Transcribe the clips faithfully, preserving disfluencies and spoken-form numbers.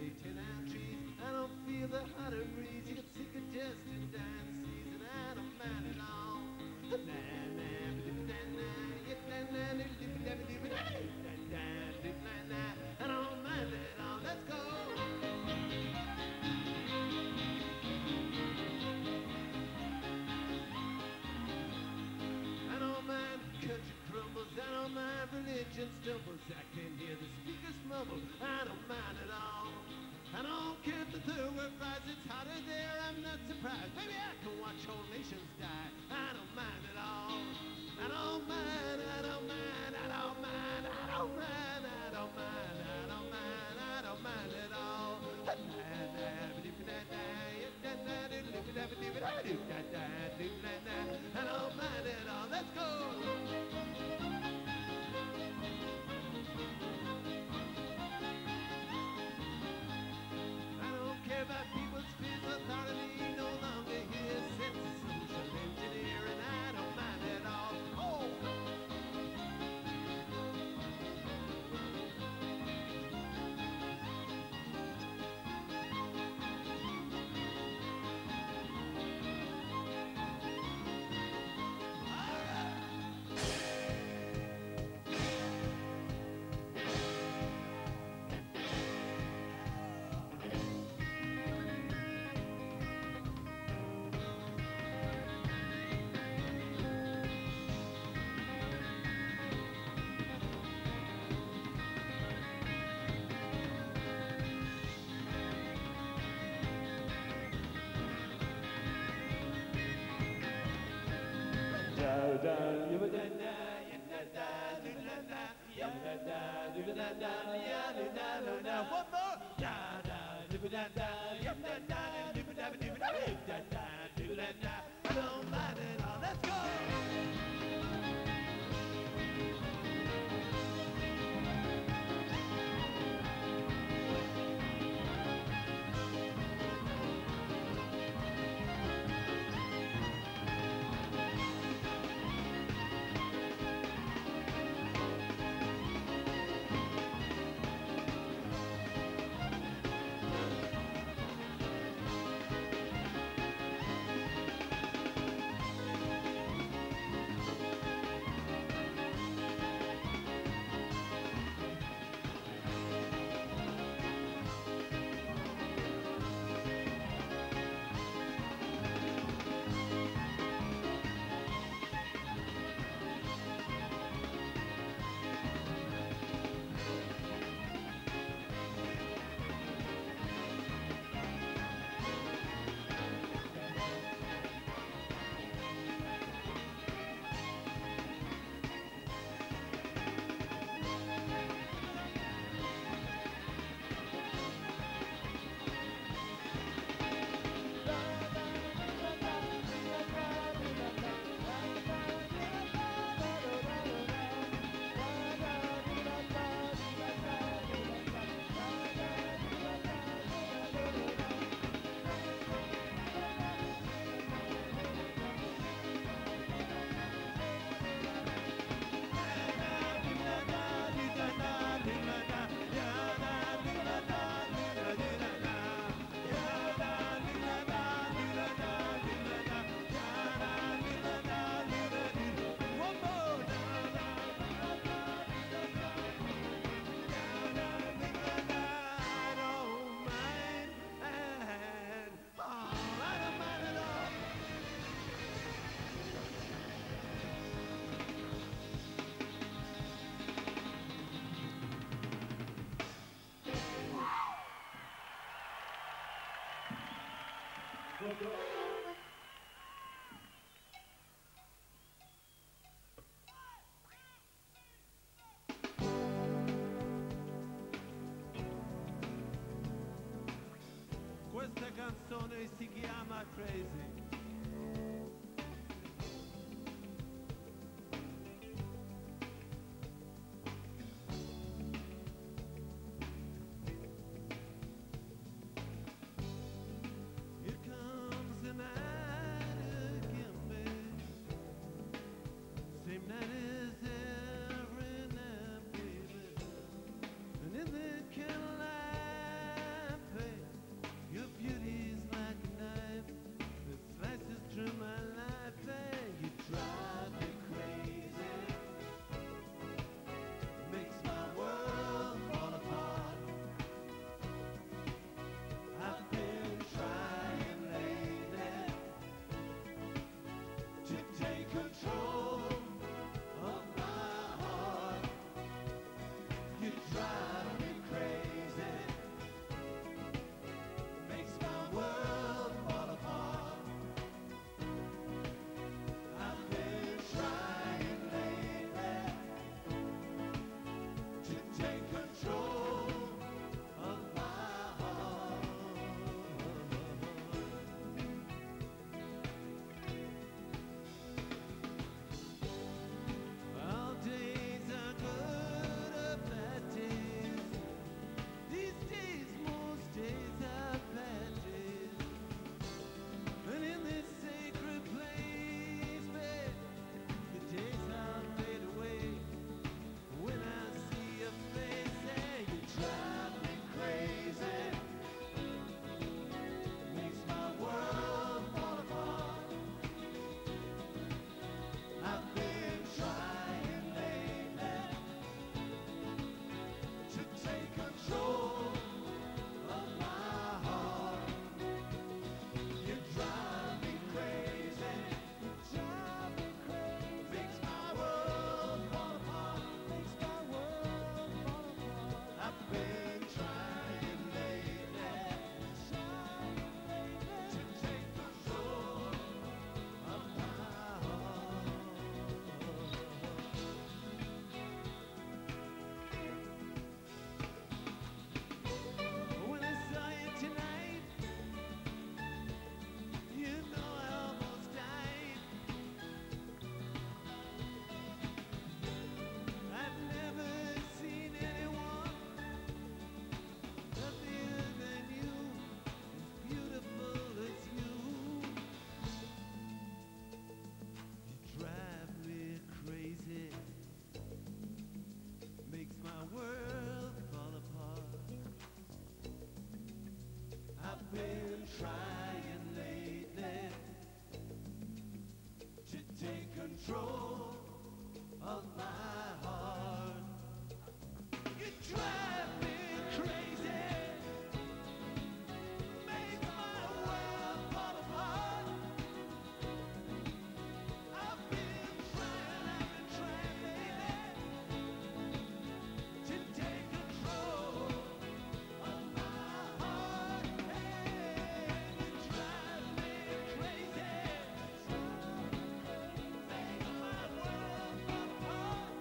pretty ten-out trees. I don't feel the hotter breeze. You get sick of just in dance season. I don't mind at all. Na na na na yeah na na na na na na. I don't mind at all. Let's go. I don't mind country crumbles. I don't mind religion stumbles. I can hear the speakers mumble. I don't mind at all. I don't care if the third world fries. It's hotter there. I'm not surprised. Maybe I can watch whole nations die. I don't mind at all. I don't mind. I don't mind. I don't mind. I don't mind. I don't mind. I don't mind. I don't mind at all. I don't mind at all. Let's go. I don't care about people's fears. Authority no longer here. Sense of social engineering. I don't mind at all. Oh. I don't mind it all. Let's go. Questa canzone si chiama Crazy. control of my heart. You drive me crazy, make my world fall apart. I've been trying, I've been trying lately to take control of my heart. Hey, you drive me crazy, make my world fall apart.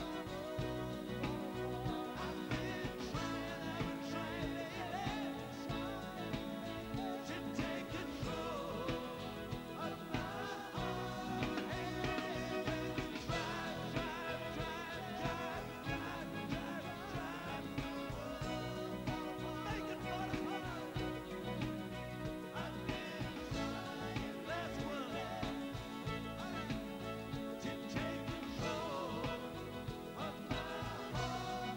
I've been trying, I've been trying lately to take control of my heart. Hey, you drive, drive, drive, drive, drive, drive, drive my world fall apart. Make it fall apart. I've been trying, last one, to take control of my heart.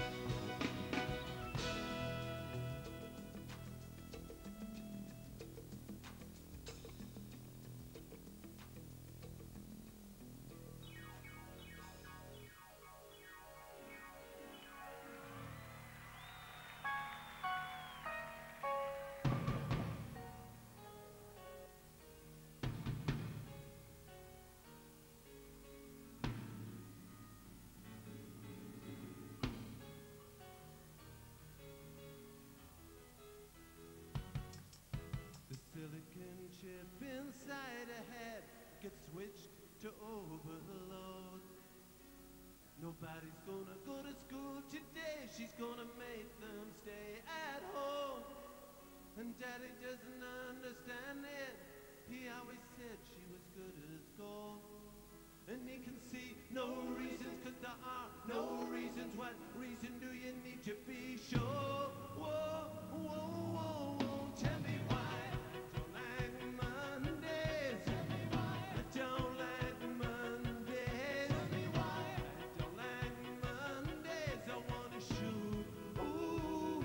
The silicon chip inside a head gets switched to overload. Nobody's gonna go to school today. She's gonna make them stay at home. And Daddy doesn't understand it. He always said she was good as gold. And he can see no reasons, 'cause there are no reasons. What reason do you need to be sure? Whoa, whoa, whoa, whoa. Tell me why I don't like Mondays. Tell me why I don't like Mondays. Tell me why I don't like Mondays. I wanna shoot. Ooh,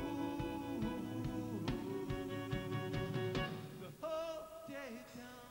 the whole day down.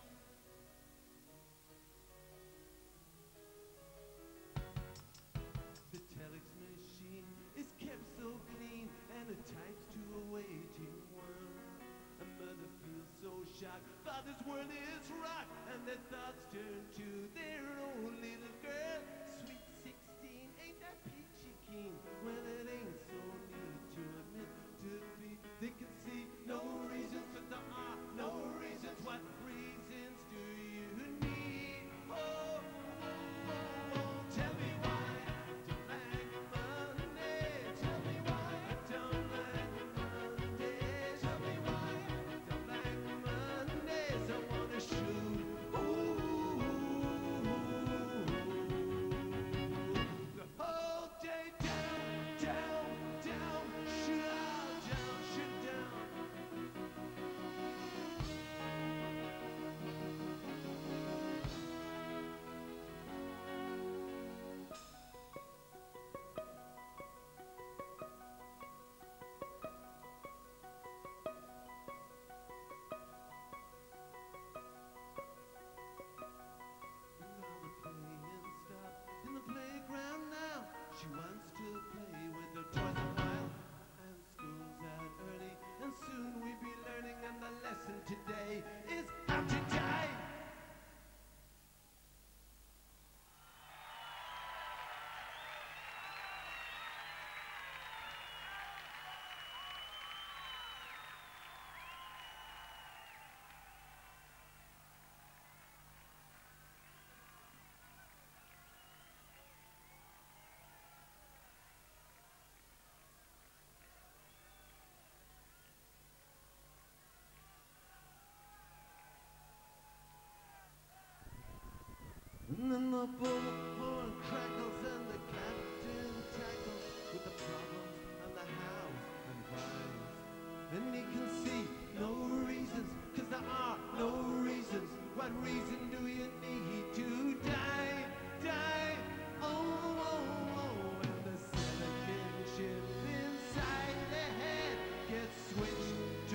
The telex machine is kept so clean, and it types to a waiting world. A mother feels so shocked. Father's world is rock, and their thoughts turn to their own little girl. Sweet sixteen, ain't that peachy keen? Well, it ain't so neat to admit defeat. They can see no reasons, 'cause there are no reasons. What reasons do you need? Oh, oh, oh, oh. Tell me why I don't like Mondays. Tell me why I don't like Mondays. Tell me why I don't like Mondays. I wanna shoot. Ooh, the whole day down, down, down, shoot out, down, shoot down. And now the playing stopped in the playground now. She wants to play with her toys a while. And school's out early, and soon we be learning. And the lesson today is how to die. And then the bullhorn crackles and the captain tackles with the problems and the hows and whys. And he can see no reasons, 'cause there are no reasons. What reason do you need to die, die? Oh, oh, oh. And the silicon chip inside the head gets switched to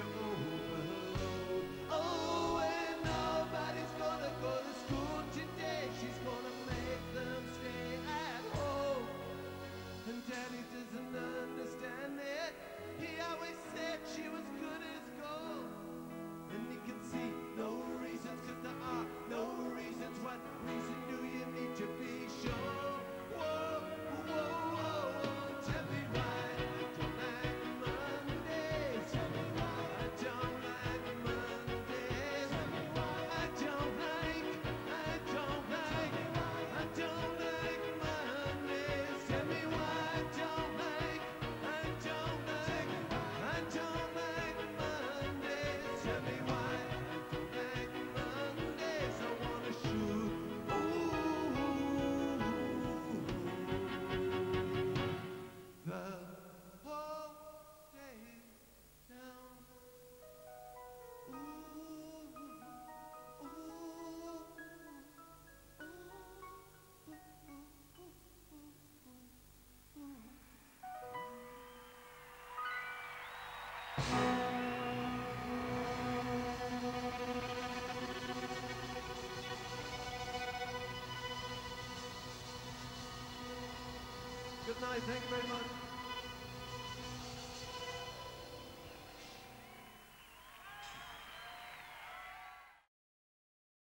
overload. Oh, and nobody's gonna go to school today. She's gonna Good night. Thank you very much.